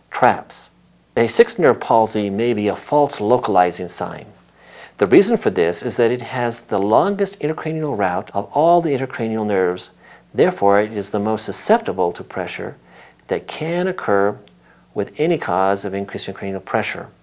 traps. A sixth nerve palsy may be a false localizing sign. The reason for this is that it has the longest intracranial route of all the intracranial nerves. Therefore, it is the most susceptible to pressure that can occur with any cause of increased intracranial pressure.